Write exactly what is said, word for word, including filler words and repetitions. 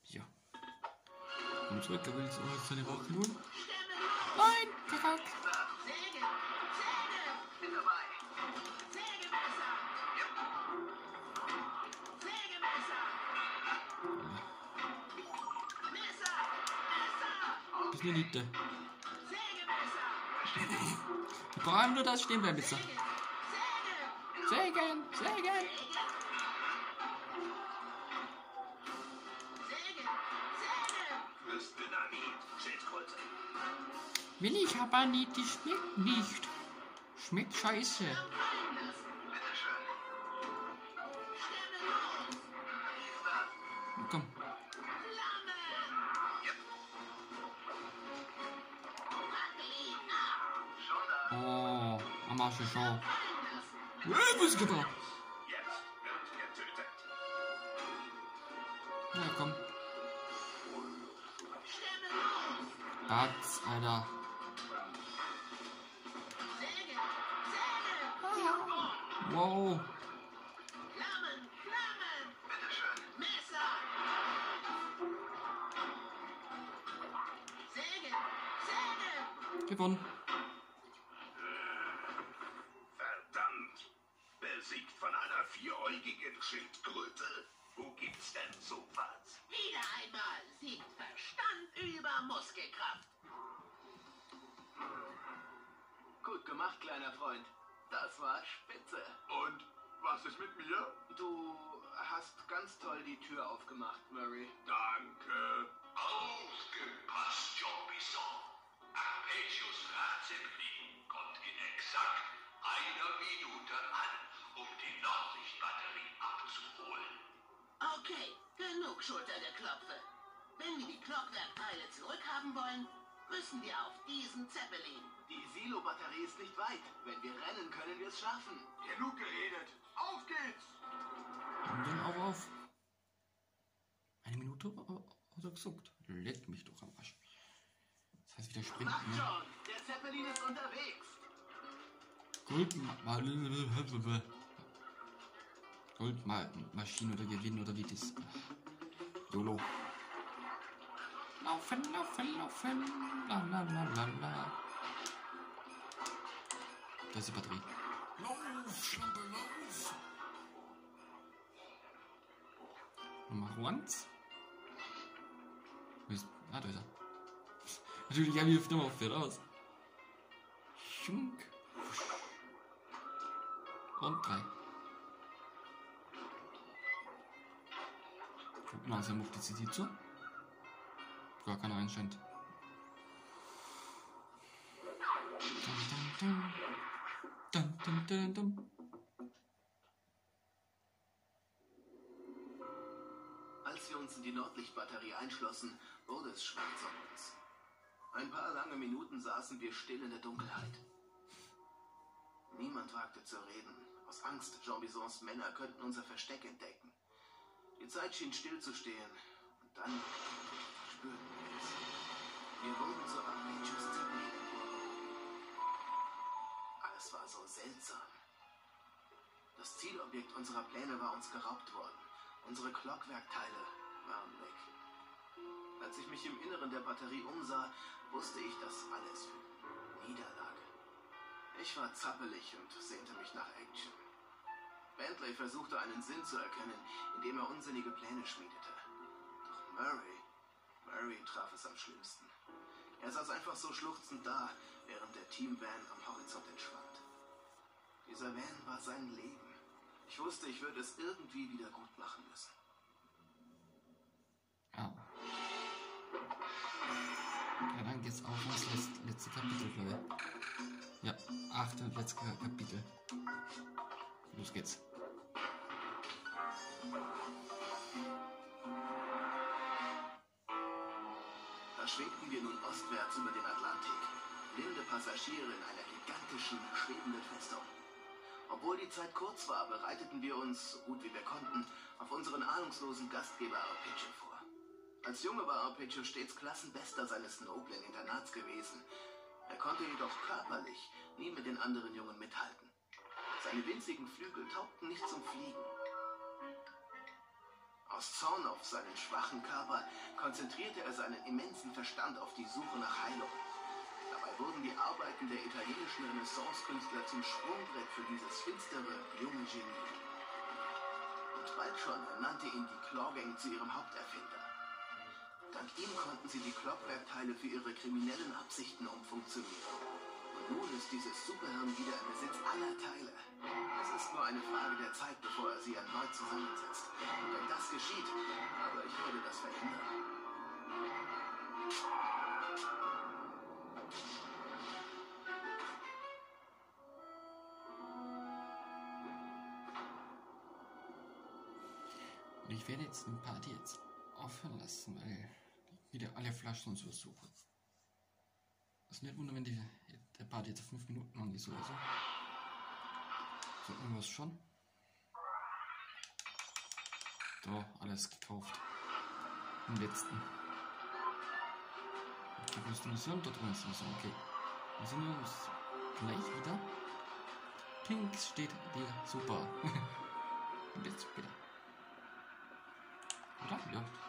Ja. Komm zurück, er will jetzt auch seine Rache holen. Nein, Kakak. Das ist eine Niete. Die brauchen nur das stehen bleiben, bitte. Sägen, sägen. Will ich aber nicht, die schmeckt nicht. Schmeckt scheiße. Komm. Oh, am Arsch schon. Äh, was geht da? Ja, komm. Batz, Alter. Wow. Gewonnen. Verdammt! Besiegt von einer vieräugigen Schildkröte? Wo gibt's denn sowas? Wieder einmal siegt Verstand über Muskelkraft. Gut gemacht, kleiner Freund. Das war spitze. Und was ist mit mir? Du hast ganz toll die Tür aufgemacht, Murray. Danke. Aufgepasst, Jean-Bisson. Arpeggios Ratzeppelin kommt in exakt einer Minute an, um die Nordlichtbatterie abzuholen. Okay, genug Schultergeklopfe. Wenn wir die Clockwerkteile zurückhaben wollen, müssen wir auf diesen Zeppelin. Die Silo-Batterie ist nicht weit. Wenn wir rennen, können wir es schaffen. Genug geredet. Auf geht's! Und dann auch auf. Eine Minute hat er gesucht. Leck mich doch am Arsch. Das heißt wieder sprinten, Mach ne? schon! Der Zeppelin ist unterwegs. Goldmaschine Goldmaschine oder Gewinn oder wie das. YOLO. Laufen, laufen, laufen. La la la la la. Da ist die Batterie. Lauf, Schlampe, lauf. Nummer eins. Ah, da ist er. Natürlich, ja, wie hilft immer auf aus. Schunk. Und drei. Guck mal, also macht die C D zu. Gar keiner einscheint. Dun, dun, dun, dun, dun. Als wir uns in die Nordlichtbatterie einschlossen, wurde es schwarz um uns. Ein paar lange Minuten saßen wir still in der Dunkelheit. Niemand wagte zu reden. Aus Angst, Jean-Bisons Männer könnten unser Versteck entdecken. Die Zeit schien stillzustehen. Und dann spürten wir es. Wir wurden zu Arpeggios Zeppelin emporgehoben. Alles war so seltsam. Das Zielobjekt unserer Pläne war uns geraubt worden. Unsere Clockwerkteile waren weg. Als ich mich im Inneren der Batterie umsah, wusste ich, dass alles Niederlage. Ich war zappelig und sehnte mich nach Action. Bentley versuchte einen Sinn zu erkennen, indem er unsinnige Pläne schmiedete. Doch Murray, Murray traf es am schlimmsten. Er saß einfach so schluchzend da, während der Team-Van am Horizont entschwand. Dieser Van war sein Leben. Ich wusste, ich würde es irgendwie wieder gut machen müssen. Ja. Ja, dann geht's auf ins letzte, letzte Kapitel, glaube ich. Ja, achte und letzte Kapitel. Los geht's. Da schwebten wir nun ostwärts über den Atlantik. Blinde Passagiere in einer gigantischen, schwebenden Festung. Obwohl die Zeit kurz war, bereiteten wir uns, so gut wie wir konnten, auf unseren ahnungslosen Gastgeber Arpeggio vor. Als Junge war Arpeggio stets Klassenbester seines noblen Internats gewesen. Er konnte jedoch körperlich nie mit den anderen Jungen mithalten. Seine winzigen Flügel taugten nicht zum Fliegen. Aus Zorn auf seinen schwachen Körper konzentrierte er seinen immensen Verstand auf die Suche nach Heilung. Dabei wurden die Arbeiten der italienischen Renaissance-Künstler zum Sprungbrett für dieses finstere, junge Genie. Und bald schon ernannte ihn die Claw-Gang zu ihrem Haupterfinder. Dank ihm konnten sie die Clockwerk-Teile für ihre kriminellen Absichten umfunktionieren. Und nun ist dieses Superhirn wieder im Besitz aller Teile. Es ist nur eine Frage der Zeit, bevor er sie erneut zusammensetzt. Und wenn das geschieht, aber ich würde das verhindern. Und ich werde jetzt den Party jetzt aufhören lassen, weil ich wieder alle Flaschen so suche. Das ist nicht wundern, wenn die, der Party jetzt auf fünf Minuten lang ist oder so. So, irgendwas schon. Da, alles gekauft. Im letzten. Okay, wo ist die Mission? Dort drin ist die Mission, okay. Wir sehen uns gleich wieder. Pink steht dir super. Und jetzt später. Oder? Ja.